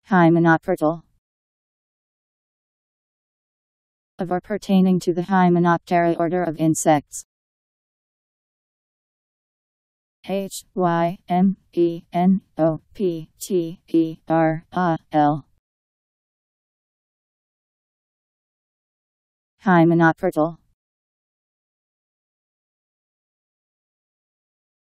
Hymenopteral. Of or pertaining to the Hymenoptera order of insects. Hymenopterel. Hymenopteral.